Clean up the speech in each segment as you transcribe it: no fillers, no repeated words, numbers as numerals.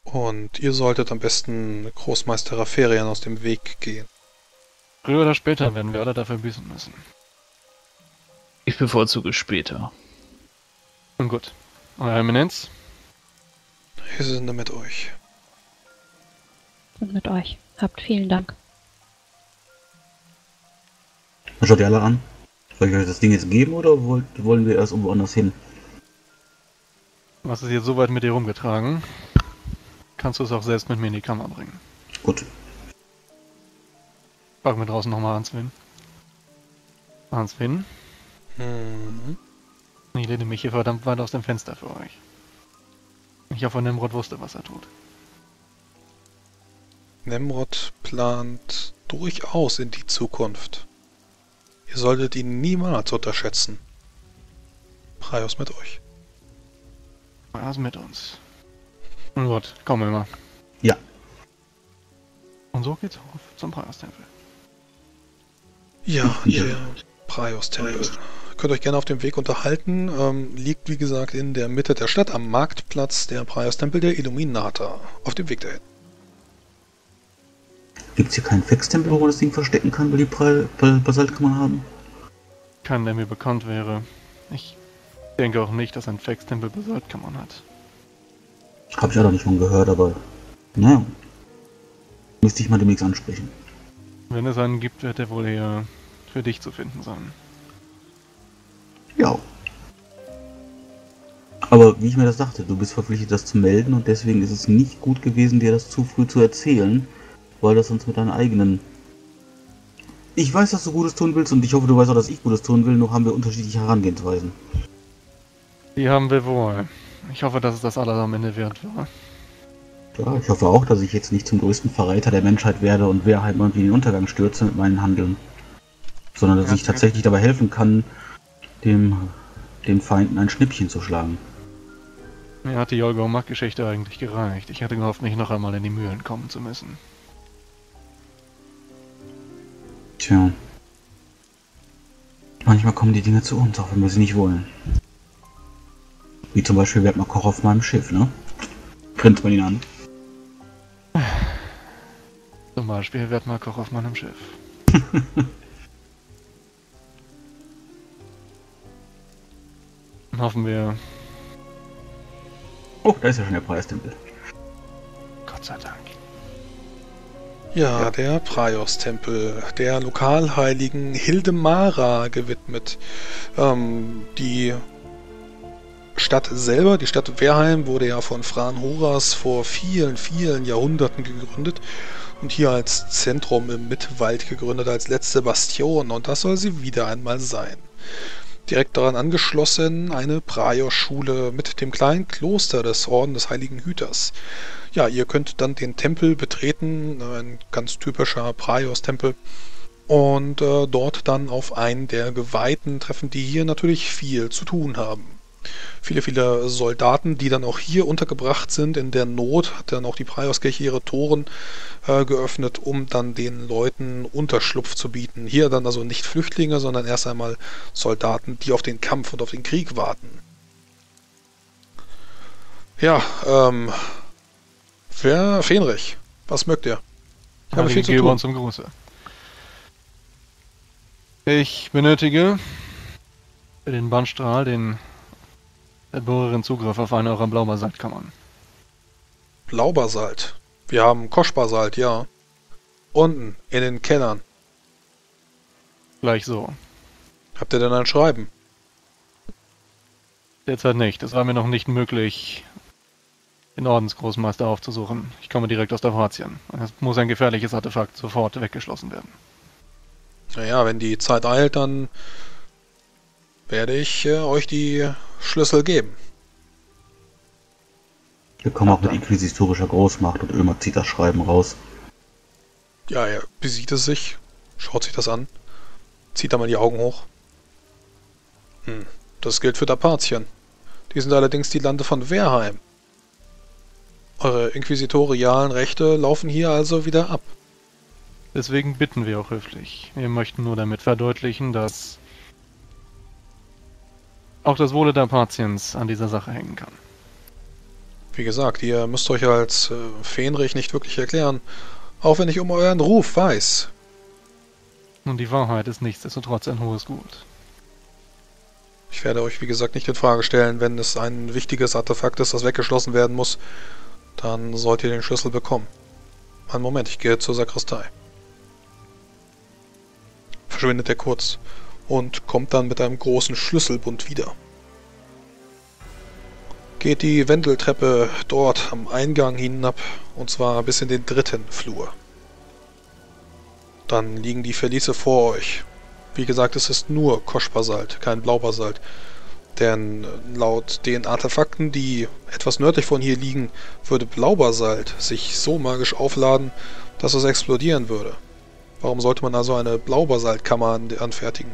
Und ihr solltet am besten Großmeister Raferian aus dem Weg gehen. Früher oder später werden wir alle dafür büßen müssen. Ich bevorzuge später. Nun gut. Euer Eminenz? Wir sind mit euch. Und mit euch. Habt vielen Dank. Was schaut ihr alle an? Soll ich euch das Ding jetzt geben oder wollen wir erst irgendwo anders hin? Du hast es jetzt so weit mit dir rumgetragen. Kannst du es auch selbst mit mir in die Kammer bringen. Gut. Fragen wir draußen nochmal Answin. Answin? Ich lehne mich hier verdammt weit aus dem Fenster für euch. Ich hoffe, Nimrod wusste, was er tut. Nimrod plant durchaus in die Zukunft. Ihr solltet ihn niemals unterschätzen. Praios mit euch. Er ist mit uns. Nun gut, komm immer. Ja. Und so geht's auf zum Praios-Tempel. Ja, der Praios-Tempel. Könnt euch gerne auf dem Weg unterhalten. Liegt, wie gesagt, in der Mitte der Stadt, am Marktplatz, der Praios-Tempel der Illuminata. Auf dem Weg dahin. Gibt es hier keinen Fixtempel, wo man das Ding verstecken kann, weil die Basaltkammern haben? Kein, der mir bekannt wäre. Ich denke auch nicht, dass ein Fex-Tempel Basaltkammern hat. Habe ich auch noch nicht von gehört, aber naja. Müsste ich mal demnächst ansprechen. Wenn es einen gibt, wird er wohl eher für dich zu finden sein. Ja. Aber wie ich mir das dachte, du bist verpflichtet, das zu melden und deswegen ist es nicht gut gewesen, dir das zu früh zu erzählen, weil das sonst mit deinen eigenen... Ich weiß, dass du Gutes tun willst und ich hoffe, du weißt auch, dass ich Gutes tun will, nur haben wir unterschiedliche Herangehensweisen. Die haben wir wohl. Ich hoffe, dass es das alles am Ende wert war. Ja, ich hoffe auch, dass ich jetzt nicht zum größten Verräter der Menschheit werde und wer halt irgendwie in den Untergang stürze mit meinen Handeln. Sondern dass ich tatsächlich dabei helfen kann, dem Feinden ein Schnippchen zu schlagen. Mir hat die Yolgor-Macht-Geschichte eigentlich gereicht. Ich hatte gehofft, nicht noch einmal in die Mühlen kommen zu müssen. Tja. Manchmal kommen die Dinge zu uns, auch wenn wir sie nicht wollen. Wie zum Beispiel Werdmar Koch auf meinem Schiff, ne? Grinst man ihn an. Zum Beispiel Werdmar Koch auf meinem Schiff. Hoffen wir... Oh, da ist ja schon der Preistempel. Gott sei Dank. Ja, der Praios-Tempel, der Lokalheiligen Hildemara gewidmet. Die Stadt selber, die Stadt Verheim, wurde ja von Fran Horas vor vielen, vielen Jahrhunderten gegründet und hier als Zentrum im Mittwald gegründet, als letzte Bastion, und das soll sie wieder einmal sein. Direkt daran angeschlossen eine Praios-Schule mit dem kleinen Kloster des Orden des Heiligen Hüters. Ja, ihr könnt dann den Tempel betreten, ein ganz typischer Praios-Tempel, und dort dann auf einen der Geweihten treffen, die hier natürlich viel zu tun haben. Viele, viele Soldaten, die dann auch hier untergebracht sind. In der Not hat dann auch die Praios-Kirche ihre Toren geöffnet, um dann den Leuten Unterschlupf zu bieten. Hier dann also nicht Flüchtlinge, sondern erst einmal Soldaten, die auf den Kampf und auf den Krieg warten. Ja, Fenrich, was mögt ihr? Ich habe viel zu tun. Uns zum Gruße. Ich benötige für den Bannstrahl den temporären Zugriff auf eine eurer Blaubasaltkammern. Blaubasalt. Wir haben Koschbasalt, ja. Unten, in den Kellern. Gleich so. Habt ihr denn ein Schreiben? Derzeit nicht. Es war mir noch nicht möglich, den Ordensgroßmeister aufzusuchen. Ich komme direkt aus der Vratien. Es muss ein gefährliches Artefakt sofort weggeschlossen werden. Naja, wenn die Zeit eilt, dann werde ich euch die Schlüssel geben. Wir kommen auch mit inquisitorischer Großmacht und Ömer zieht das Schreiben raus. Ja, er besieht es sich, schaut sich das an, zieht da mal die Augen hoch. Das gilt für Dapatien. Die sind allerdings die Lande von Verheim. Eure inquisitorialen Rechte laufen hier also wieder ab. Deswegen bitten wir auch höflich. Wir möchten nur damit verdeutlichen, dass auch das Wohle der Patiens an dieser Sache hängen kann. Wie gesagt, ihr müsst euch als Fähnrich nicht wirklich erklären, auch wenn ich um euren Ruf weiß. Und die Wahrheit ist nichtsdestotrotz ein hohes Gut. Ich werde euch, wie gesagt, nicht in Frage stellen, wenn es ein wichtiges Artefakt ist, das weggeschlossen werden muss, dann sollt ihr den Schlüssel bekommen. Einen Moment, ich gehe zur Sakristei. Verschwindet er kurz und kommt dann mit einem großen Schlüsselbund wieder. Geht die Wendeltreppe dort am Eingang hinab, und zwar bis in den 3. Flur. Dann liegen die Verliese vor euch. Wie gesagt, es ist nur Koschbasalt, kein Blaubasalt. Denn laut den Artefakten, die etwas nördlich von hier liegen, würde Blaubasalt sich so magisch aufladen, dass es explodieren würde. Warum sollte man also eine Blaubasaltkammer anfertigen?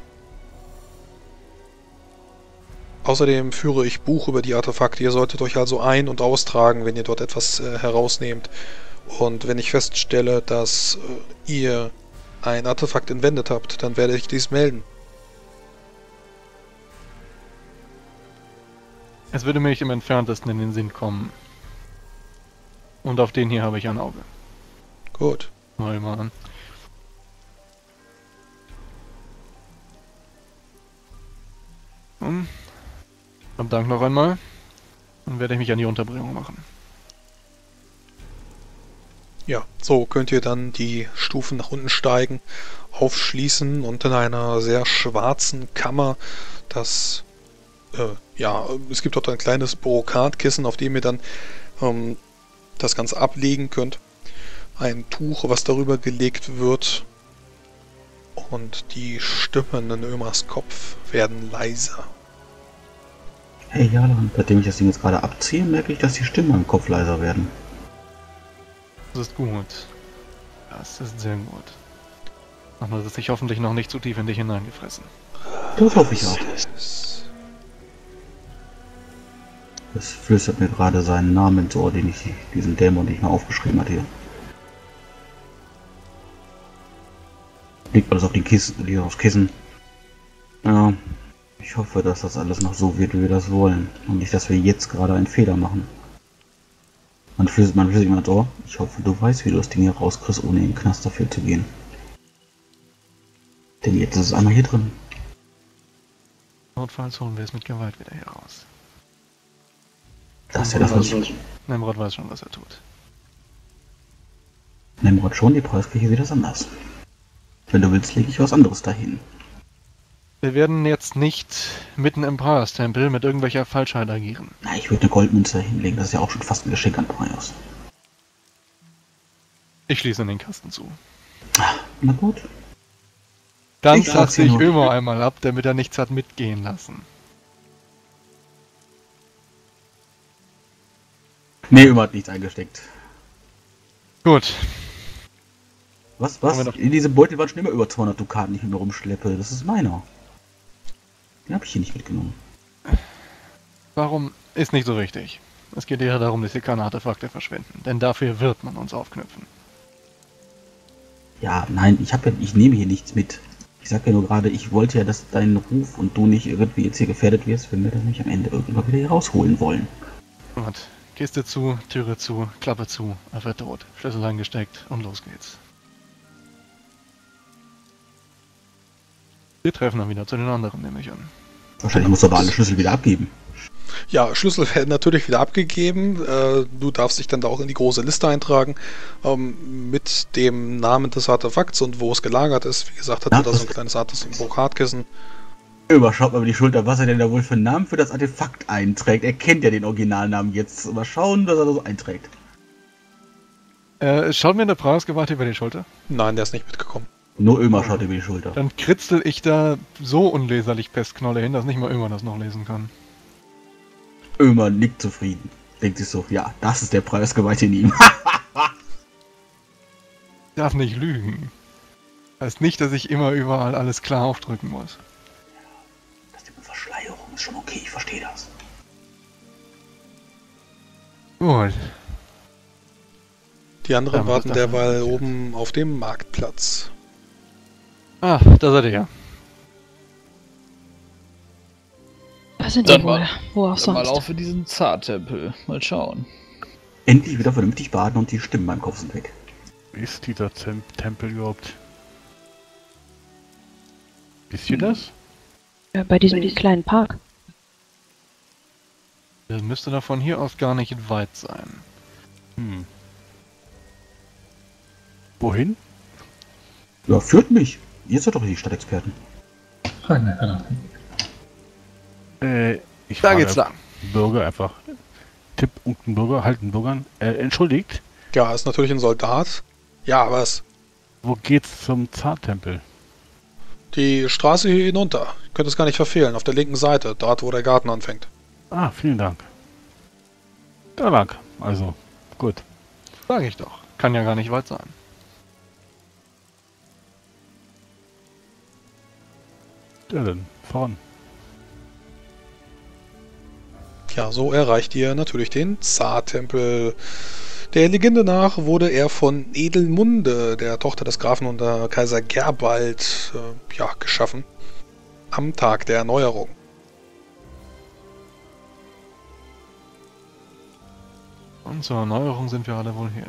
Außerdem führe ich Buch über die Artefakte. Ihr solltet euch also ein- und austragen, wenn ihr dort etwas herausnehmt. Und wenn ich feststelle, dass ihr ein Artefakt entwendet habt, dann werde ich dies melden. Es würde mir nicht im Entferntesten in den Sinn kommen. Und auf den hier habe ich ein Auge. Gut. Mal an. Am Dank noch einmal. Dann werde ich mich an die Unterbringung machen. Ja, so könnt ihr dann die Stufen nach unten steigen, aufschließen und in einer sehr schwarzen Kammer es gibt dort ein kleines Brokatkissen, auf dem ihr dann das Ganze ablegen könnt. Ein Tuch, was darüber gelegt wird. Und die Stimmen in Ömers Kopf werden leiser. Hey Jalan, seitdem ich das Ding jetzt gerade abziehe, merke ich, dass die Stimmen im Kopf leiser werden. Das ist gut. Das ist sehr gut. Ach, nur, das ist sich hoffentlich noch nicht zu tief in dich hineingefressen. Das hoffe ich auch. Es flüstert mir gerade seinen Namen ins Ohr, diesen Dämon, den ich mal aufgeschrieben hatte hier. Liegt alles auf die Kissen, aufs Kissen. Ja, ich hoffe, dass das alles noch so wird, wie wir das wollen. Und nicht, dass wir jetzt gerade einen Fehler machen. Man flüstert immer ins Ohr. Ich hoffe, du weißt, wie du das Ding hier rauskriegst, ohne in den Knast dafür zu gehen. Denn jetzt ist es einmal hier drin. Notfalls holen wir es mit Gewalt wieder hier raus. Das ist ja das, was ich... Nemrod weiß schon, was er tut. Nemrod schon, die Preiskirche sieht das anders. Wenn du willst, lege ich was anderes dahin. Wir werden jetzt nicht mitten im Praios-Tempel mit irgendwelcher Falschheit agieren. Na, ich würde eine Goldmünze hinlegen, das ist ja auch schon fast ein Geschenk an Praios. Ich schließe den Kasten zu. Na gut. Dann Ich sag's lasse ich dir nur. Ömer einmal ab, damit er nichts hat mitgehen lassen. Nee, Ömer hat nichts eingesteckt. Gut. Was? Haben wir noch- In diesem Beutel waren schon immer über 200 Dukaten, die ich mit mir rumschleppe. Das ist meiner. Den habe ich hier nicht mitgenommen. Warum? Ist nicht so wichtig. Es geht eher darum, dass hier keine Artefakte verschwinden. Denn dafür wird man uns aufknüpfen. Ja, nein, ich nehme hier nichts mit. Ich sag ja nur gerade, ich wollte ja, dass dein Ruf und du nicht irgendwie jetzt hier gefährdet wirst, wenn wir das nicht am Ende irgendwann wieder hier rausholen wollen. Gut. Kiste zu, Türe zu, Klappe zu, er wird tot. Schlüssel eingesteckt und los geht's. Wir treffen dann wieder zu den anderen, nehme ich an. Wahrscheinlich musst du aber alle Schlüssel wieder abgeben. Ja, Schlüssel werden natürlich wieder abgegeben. Du darfst dich dann da auch in die große Liste eintragen. Mit dem Namen des Artefakts und wo es gelagert ist. Wie gesagt, hat Ja, er da so ein das- kleines Brokatkissen. Ömer schaut mal über die Schulter, was er denn da wohl für einen Namen für das Artefakt einträgt. Er kennt ja den Originalnamen jetzt. Mal schauen, was er da so einträgt. Schaut mir der Preisgewalt über die Schulter. Nein, der ist nicht mitgekommen. Nur Ömer schaut über die Schulter. Dann kritzel ich da so unleserlich Pestknolle hin, dass nicht mal Ömer das noch lesen kann. Ömer nickt zufrieden. Denkt sich so, ja, das ist der Preisgeweihte in ihm. Ich darf nicht lügen. Heißt nicht, dass ich immer überall alles klar aufdrücken muss. Das mit Verschleierung ist schon okay, ich verstehe das. Gut. Die anderen Ja, warten das- derweil oben auf dem Marktplatz. Ah, da seid ihr ja. Da sind Dann die wohl. mal- Wo auch Dann mal sonst. auf in diesen Zartempel. Mal schauen. endlich wieder vernünftig baden und die Stimmen beim Kopf sind weg. Wie ist dieser Tempel überhaupt? Wisst ihr das? Bei diesem kleinen Park. Das müsste da von hier aus gar nicht weit sein. Wohin? Ja, führt mich. Ihr seid doch die Stadtexperten. Fragen wir danach. Ich Da frage geht's lang. Bürger einfach. Tipp irgendeinen Bürger, halt einen Bürgern. Entschuldigt, Ja, ist natürlich ein Soldat. Ja, was? wo geht's zum Zartempel? Die Straße hier hinunter. Könnt es gar nicht verfehlen. Auf der linken Seite, dort wo der Garten anfängt. Ah, vielen Dank. Da lang. Also, gut. Sag ich doch. Kann ja gar nicht weit sein. Ja, dann voran. Ja, so erreicht ihr natürlich den Zartempel. Der Legende nach wurde er von Edelmunde, der Tochter des Grafen unter Kaiser Gerbald, geschaffen. Am Tag der Erneuerung. Und zur Erneuerung sind wir alle wohl hier.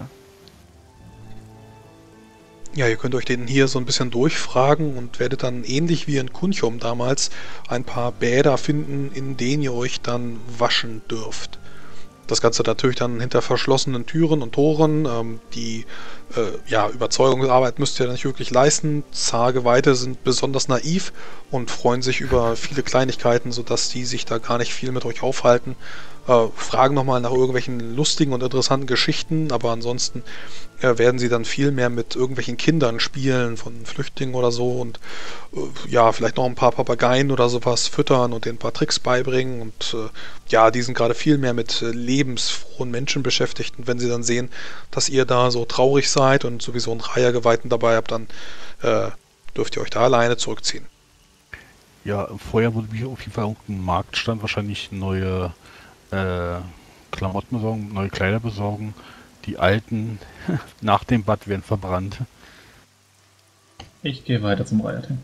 Ja, ihr könnt euch den hier so ein bisschen durchfragen und werdet dann ähnlich wie in Kunchum damals ein paar Bäder finden, in denen ihr euch dann waschen dürft. Das Ganze natürlich dann hinter verschlossenen Türen und Toren. Die Überzeugungsarbeit müsst ihr nicht wirklich leisten. Zargeweihte sind besonders naiv und freuen sich über viele Kleinigkeiten, sodass die sich da gar nicht viel mit euch aufhalten. Fragen nochmal nach irgendwelchen lustigen und interessanten Geschichten, aber ansonsten werden sie dann viel mehr mit irgendwelchen Kindern spielen, von Flüchtlingen oder so und vielleicht noch ein paar Papageien oder sowas füttern und denen ein paar Tricks beibringen und die sind gerade viel mehr mit lebensfrohen Menschen beschäftigt und wenn sie dann sehen, dass ihr da so traurig seid und sowieso einen Reihergeweihten dabei habt, dann dürft ihr euch da alleine zurückziehen. Ja, vorher wurde mir auf jeden Fall irgendein Marktstand wahrscheinlich neue Klamotten besorgen, neue Kleider besorgen. Die alten nach dem Bad werden verbrannt. Ich gehe weiter zum Reihertempel.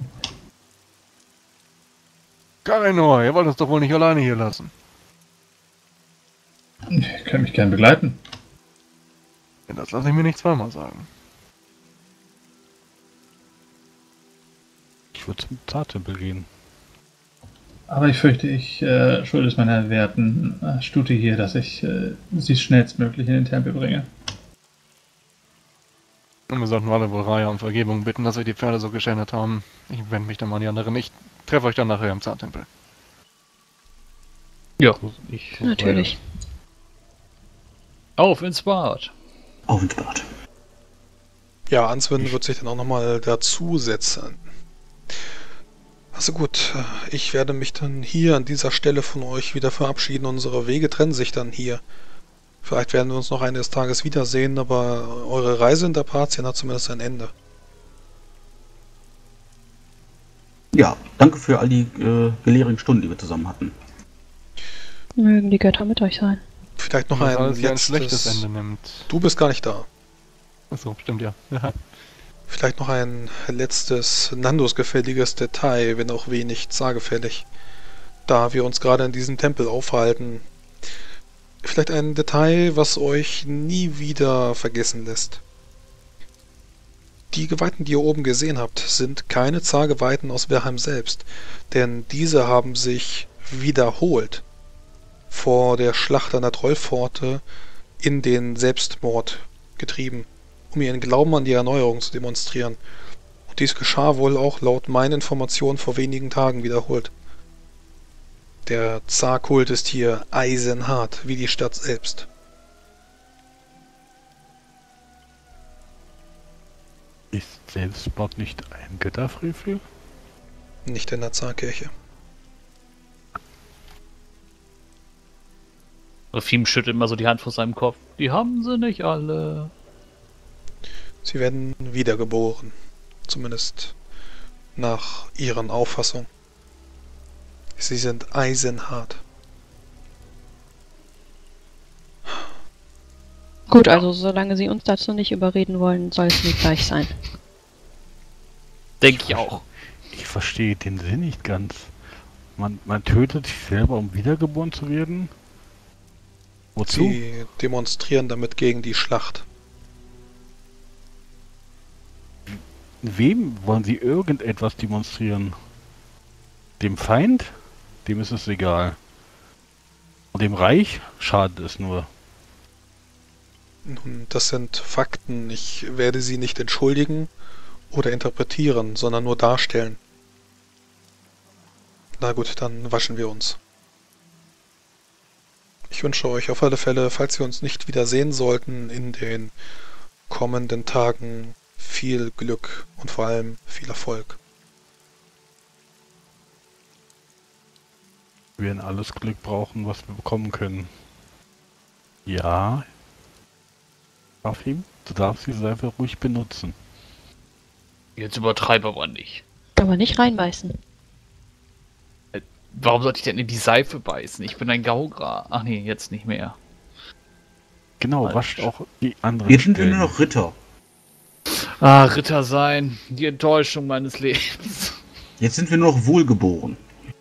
Karinor, ihr wollt uns doch wohl nicht alleine hier lassen. Ihr könnt mich gern begleiten. Ja, das lasse ich mir nicht zweimal sagen. Ich würde zum Zartempel gehen. Aber ich fürchte, ich schulde es meiner werten Stute hier, dass ich sie schnellstmöglich in den Tempel bringe. Und wir sollten alle wohl Raya um Vergebung bitten, dass wir die Pferde so geschändet haben. Ich wende mich dann mal an die anderen. Ich treffe euch dann nachher im Zartempel. Ja, Natürlich. auf ins Bad. Auf ins Bad. Ja, Answin wird sich dann auch nochmal dazusetzen. Also gut, ich werde mich dann hier an dieser Stelle von euch wieder verabschieden. Unsere Wege trennen sich dann hier. Vielleicht werden wir uns noch eines Tages wiedersehen, aber eure Reise in der Partien hat zumindest ein Ende. Ja, danke für all die gelehrigen Stunden, die wir zusammen hatten. Mögen die Götter mit euch sein. Vielleicht noch Wenn das ein alles hier ein letztes... schlechtes Ende nimmt. Du bist gar nicht da. Achso, stimmt ja. Vielleicht noch ein letztes Nandos-gefälliges Detail, wenn auch wenig zagefällig. Da wir uns gerade in diesem Tempel aufhalten. Vielleicht ein Detail, was euch nie wieder vergessen lässt. Die Geweihten, die ihr oben gesehen habt, sind keine Zargeweihten aus Verheim selbst, denn diese haben sich wiederholt vor der Schlacht an der Trollpforte in den Selbstmord getrieben, um ihren Glauben an die Erneuerung zu demonstrieren. Und dies geschah wohl auch laut meinen Informationen vor wenigen Tagen wiederholt. Der Zarkult ist hier eisenhart, wie die Stadt selbst. Ist Selbstmord nicht ein Götterfrevel? Nicht in der Zarkirche. Rafim schüttelt immer so die Hand vor seinem Kopf. Die haben sie nicht alle. Sie werden wiedergeboren. Zumindest nach ihren Auffassung. Sie sind eisenhart. Gut, also solange sie uns dazu nicht überreden wollen, soll es mir gleich sein. Denke ich auch. Ich verstehe den Sinn nicht ganz. Man tötet sich selber, um wiedergeboren zu werden? Wozu? Sie demonstrieren damit gegen die Schlacht. Wem wollen sie irgendetwas demonstrieren? Dem Feind? Dem ist es egal. Und dem Reich schadet es nur. Nun, das sind Fakten. Ich werde sie nicht entschuldigen oder interpretieren, sondern nur darstellen. Na gut, dann waschen wir uns. Ich wünsche euch auf alle Fälle, falls wir uns nicht wiedersehen sollten, in den kommenden Tagen viel Glück und vor allem viel Erfolg. Wir werden alles Glück brauchen, was wir bekommen können. Ja. Rafim, du darfst die Seife ruhig benutzen. Jetzt übertreibe aber nicht. Aber nicht reinbeißen. Warum sollte ich denn in die Seife beißen? Ich bin ein Gaugra. Ach nee, jetzt nicht mehr. Genau, Falsch. wascht auch die anderen Jetzt sind wir Stellen. nur noch Ritter. Ah, Ritter sein. Die Enttäuschung meines Lebens. Jetzt sind wir nur noch wohlgeboren.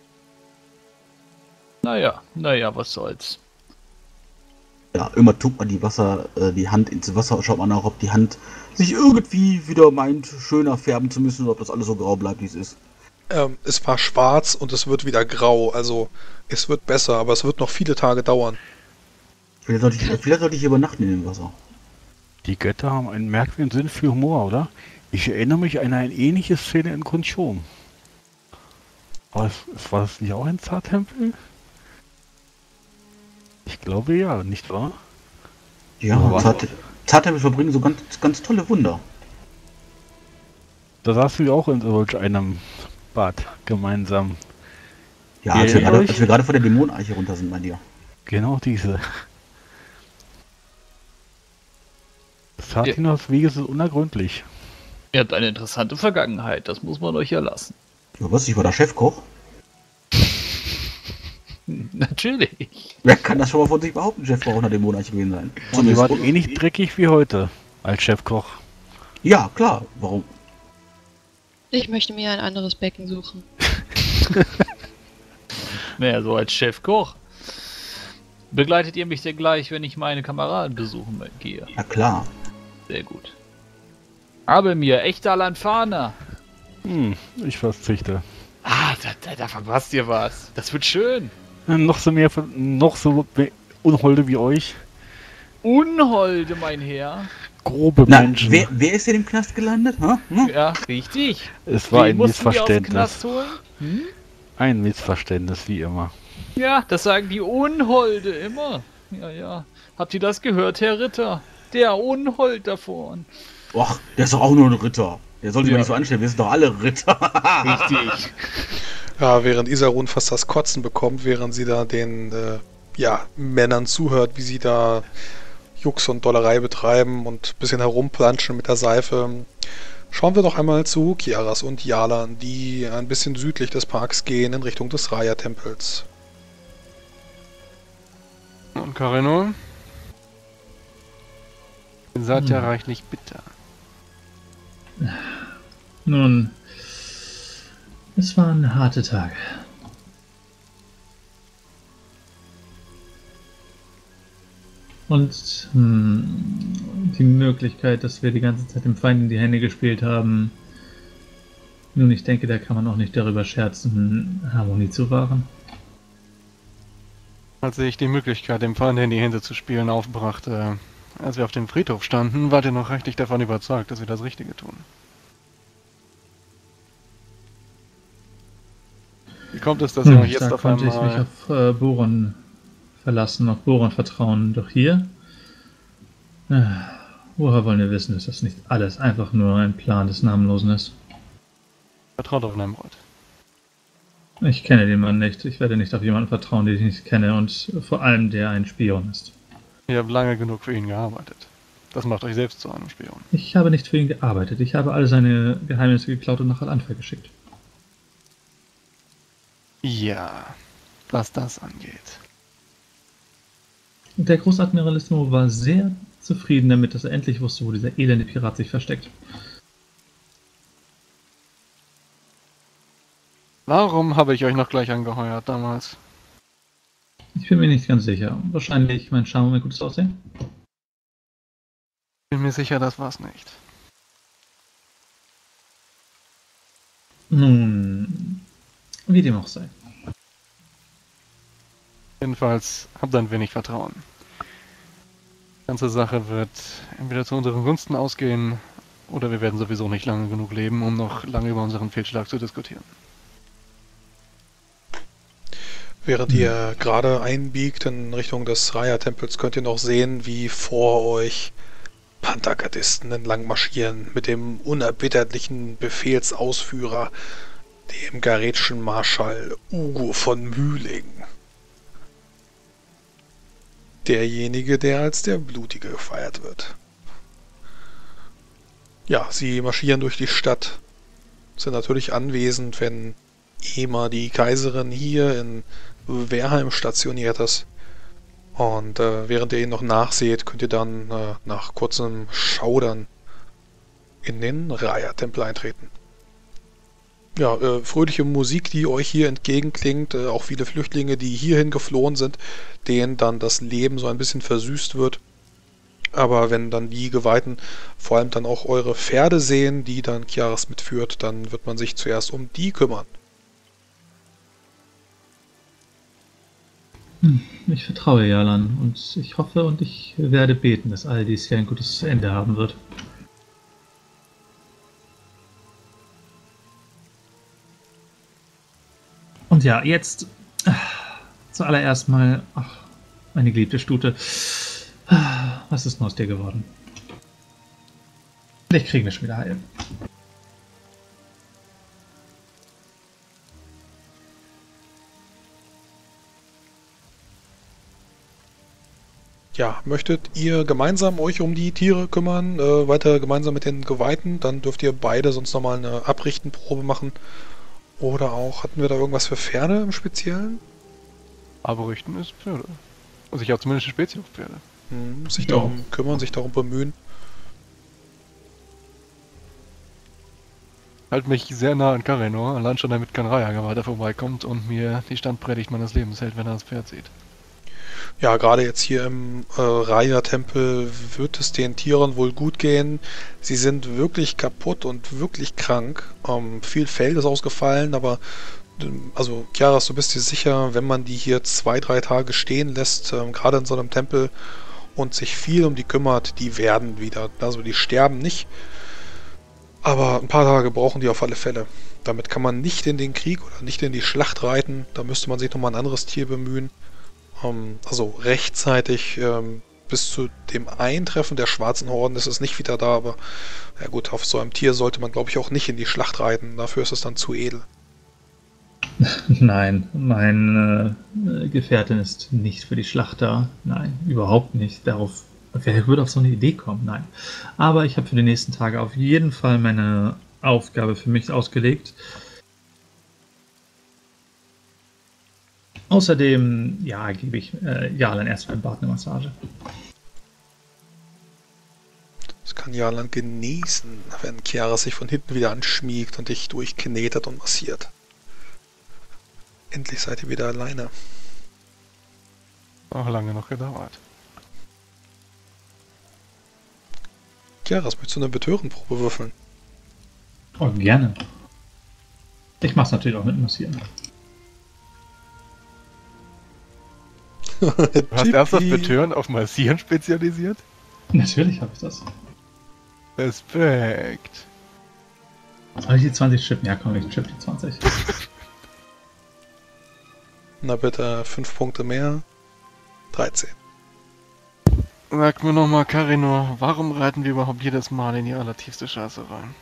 Naja, was soll's. Ja, immer tut man die Hand ins Wasser, schaut man auch, ob die Hand sich irgendwie wieder meint, schöner färben zu müssen, oder ob das alles so grau bleibt, wie es ist. Es war schwarz und es wird wieder grau, also es wird besser, aber es wird noch viele Tage dauern. Vielleicht sollte ich übernachten in dem Wasser. Die Götter haben einen merkwürdigen Sinn für Humor, oder? Ich erinnere mich an eine ähnliche Szene in Kunchom. Aber war das nicht auch ein Zartempel? Ich glaube ja, nicht wahr? Ja, Zartempel verbringen so ganz tolle Wunder. Da saßen wir auch in solch einem Bad gemeinsam. Ja, als Ja, wir gerade vor der Dämoneneiche runter sind bei dir. Genau diese. Satinos Wege sind unergründlich. Ihr habt eine interessante Vergangenheit, das muss man euch ja lassen. Ja, was? Ich war der Chefkoch? Natürlich. Wer kann das schon mal von sich behaupten, Chefkoch unter Dämoneneiche gewesen sein? Und ihr wart eh nicht dreckig wie heute als Chefkoch. Ja, klar. Warum? Ich möchte mir ein anderes Becken suchen. Naja, so als Chefkoch. Begleitet ihr mich denn gleich, wenn ich meine Kameraden besuchen gehe? Ja, klar. Sehr gut. Aber mir, echter Lanfaner. Ich verzichte. Ah, da verpasst ihr was. Das wird schön. Noch so Unholde wie euch. Unholde, mein Herr. Grobe Na, Menschen. wer ist denn im Knast gelandet? Hm? Ja, richtig. Es war Wen ein mussten wir aus dem Knast Missverständnis. holen? Ein Missverständnis, wie immer. Ja, das sagen die Unholde immer. Ja. Habt ihr das gehört, Herr Ritter? Der Unhold davon. Och, der ist doch auch nur ein Ritter. Der soll sich Ja. mal nicht so anstellen, wir sind doch alle Ritter. Richtig. Ja, während Isarun fast das Kotzen bekommt, während sie da den Männern zuhört, wie sie da Jux und Dollerei betreiben und ein bisschen herumplanschen mit der Seife. Schauen wir doch einmal zu Kiaras und Yalan, die ein bisschen südlich des Parks gehen in Richtung des Raya-Tempels. Und Carino? Ihr seid ja reichlich bitter. Nun, es waren harte Tage. Und die Möglichkeit, dass wir die ganze Zeit dem Feind in die Hände gespielt haben. Nun, ich denke, da kann man auch nicht darüber scherzen, Harmonie zu wahren. Als ich die Möglichkeit, dem Feind in die Hände zu spielen, aufbrachte, als wir auf dem Friedhof standen, wart ihr noch richtig davon überzeugt, dass wir das Richtige tun. Wie kommt es, dass ihr euch jetzt Da auf konnte ich mich einmal... auf Boron verlassen, auf Boron vertrauen. Doch hier? Woher wollen wir wissen, dass das nicht alles einfach nur ein Plan des Namenlosen ist? Vertraut auf Nemrod. Ich kenne den Mann nicht. Ich werde nicht auf jemanden vertrauen, den ich nicht kenne und vor allem der ein Spion ist. Ihr habt lange genug für ihn gearbeitet. Das macht euch selbst zu einem Spion. Ich habe nicht für ihn gearbeitet. Ich habe alle seine Geheimnisse geklaut und nach Al-Anfa geschickt. Ja, was das angeht. Der Großadmiralismo war sehr zufrieden damit, dass er endlich wusste, wo dieser elende Pirat sich versteckt. Warum habe ich euch noch gleich angeheuert damals? Ich bin mir nicht ganz sicher. Wahrscheinlich mein Charme und mein gutes Aussehen. Bin mir sicher, das war's nicht. Nun, wie dem auch sei. Jedenfalls habt ein wenig Vertrauen. Die ganze Sache wird entweder zu unseren Gunsten ausgehen, oder wir werden sowieso nicht lange genug leben, um noch lange über unseren Fehlschlag zu diskutieren. Während ihr gerade einbiegt in Richtung des Raya-Tempels, könnt ihr noch sehen, wie vor euch Panthergardisten entlang marschieren mit dem unerbitterlichen Befehlsausführer, dem garetschen Marschall Ugo von Mühling. Derjenige, der als der Blutige gefeiert wird. Ja, sie marschieren durch die Stadt, sind natürlich anwesend, wenn Ema, die Kaiserin, hier in Werheim stationiert ist. Und während ihr ihn noch nachseht, könnt ihr dann nach kurzem Schaudern in den Raya-Tempel eintreten. Ja, fröhliche Musik, die euch hier entgegenklingt, auch viele Flüchtlinge, die hierhin geflohen sind, denen dann das Leben so ein bisschen versüßt wird. Aber wenn dann die Geweihten vor allem dann auch eure Pferde sehen, die dann Kiaras mitführt, dann wird man sich zuerst um die kümmern. Ich vertraue Jalan und ich hoffe und ich werde beten, dass all dies hier ein gutes Ende haben wird. Und ja, jetzt zuallererst mal, ach, meine geliebte Stute, was ist nur aus dir geworden? Vielleicht kriegen wir schon wieder heil. Ja, möchtet ihr gemeinsam euch um die Tiere kümmern, weiter gemeinsam mit den Geweihten, dann dürft ihr beide sonst nochmal eine Abrichtenprobe machen. Oder auch, hatten wir da irgendwas für Pferde im Speziellen? Abrichten ist Pferde. Also ich habe zumindest eine Spezie auf Pferde. Sich Ja. darum kümmern, sich darum bemühen. Halt mich sehr nah an Karenor, allein schon damit kein Raya weiter vorbeikommt und mir die Standpredigt meines Lebens hält, wenn er das Pferd sieht. Ja, gerade jetzt hier im Raya-Tempel wird es den Tieren wohl gut gehen. Sie sind wirklich kaputt und wirklich krank. Viel Fell ist ausgefallen, aber also Kiaras, du bist dir sicher, wenn man die hier 2-3 Tage stehen lässt, gerade in so einem Tempel und sich viel um die kümmert, die werden wieder. Also die sterben nicht, aber ein paar Tage brauchen die auf alle Fälle. Damit kann man nicht in den Krieg oder nicht in die Schlacht reiten. Da müsste man sich nochmal ein anderes Tier bemühen. Also rechtzeitig bis zu dem Eintreffen der Schwarzen Horden ist es nicht wieder da, aber ja gut, auf so einem Tier sollte man, glaube ich, auch nicht in die Schlacht reiten. Dafür ist es dann zu edel. Nein, meine Gefährtin ist nicht für die Schlacht da. Nein, überhaupt nicht. Wer würde auf so eine Idee kommen? Nein. Aber ich habe für die nächsten Tage auf jeden Fall meine Aufgabe für mich ausgelegt. Außerdem, ja, gebe ich Jalan erstmal ein Bad eine Massage. Das kann Jalan genießen, wenn Kiaras sich von hinten wieder anschmiegt und dich durchknetet und massiert. Endlich seid ihr wieder alleine. Auch lange noch gedauert. Kiaras, möchtest du eine Betörenprobe würfeln? Oh, gerne. Ich mache es natürlich auch mit Massieren. Du hast erst das Betören auf Massieren spezialisiert? Natürlich habe ich das. Respekt. Soll ich die 20 chippen? Ja, komm, ich chippe die 20. Na bitte, 5 Punkte mehr. 13. Sag mir nochmal, Karenor, warum reiten wir überhaupt jedes Mal in die allertiefste Scheiße rein?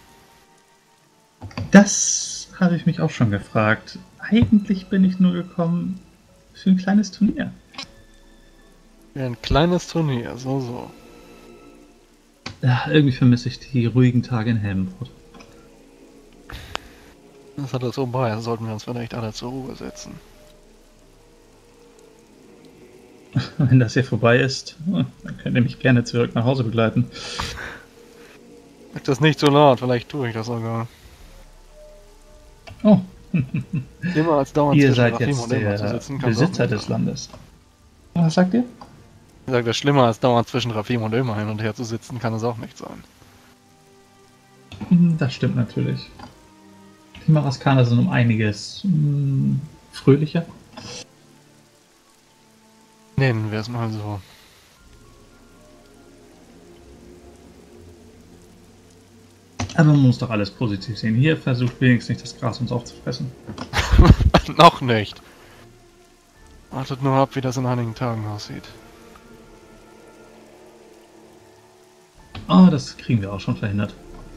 Das habe ich mich auch schon gefragt. Eigentlich bin ich nur gekommen für ein kleines Turnier. Für ein kleines Turnier, so. Ja, irgendwie vermisse ich die ruhigen Tage in Helmbrot. Das hat das vorbei, also sollten wir uns vielleicht alle zur Ruhe setzen. Wenn das hier vorbei ist, dann könnt ihr mich gerne zurück nach Hause begleiten. Sag das nicht so laut, vielleicht tue ich das sogar. Oh, Immer als dauernd ihr zwischen seid Rafim jetzt und Emma zu der sitzen, kann's auch Besitzer nicht des sein. Landes. Was sagt ihr? Ich sage, das Schlimmer als dauernd zwischen Rafim und Ömer hin und her zu sitzen, kann es auch nicht sein. Das stimmt natürlich. Die Maraskaner sind um einiges fröhlicher. Nennen wir es mal so. Aber man muss doch alles positiv sehen. Hier versucht wenigstens nicht das Gras uns aufzufressen. Noch nicht. Wartet nur ab, wie das in einigen Tagen aussieht. Oh, das kriegen wir auch schon verhindert.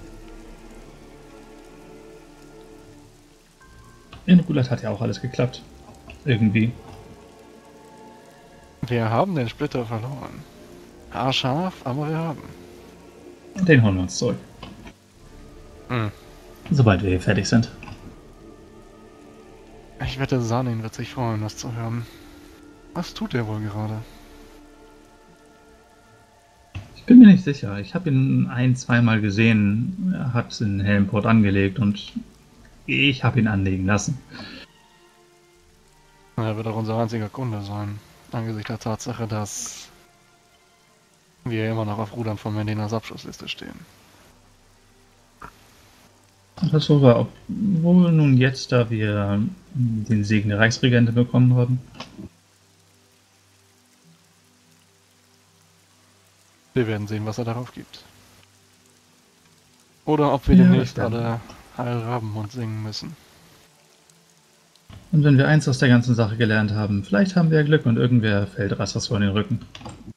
In Rulat hat ja auch alles geklappt. Irgendwie. Wir haben den Splitter verloren. Haarscharf, aber wir haben. Den holen wir uns zurück. Sobald wir hier fertig sind. Ich wette, Sanin wird sich freuen, das zu hören. Was tut er wohl gerade? Ich bin mir nicht sicher. Ich habe ihn ein-, zweimal gesehen. Er hat in Helmport angelegt und ich habe ihn anlegen lassen. Er wird auch unser einziger Kunde sein. Angesichts der Tatsache, dass wir immer noch auf Rudern von Mendinas Abschussliste stehen. Das war wohl nun jetzt, da wir den Segen der Reichsregente bekommen haben. Wir werden sehen, was er darauf gibt. Oder ob wir Ja, demnächst das werden alle Heil Rabenmund singen müssen. Und wenn wir eins aus der ganzen Sache gelernt haben, vielleicht haben wir ja Glück und irgendwer fällt Rassas vor den Rücken.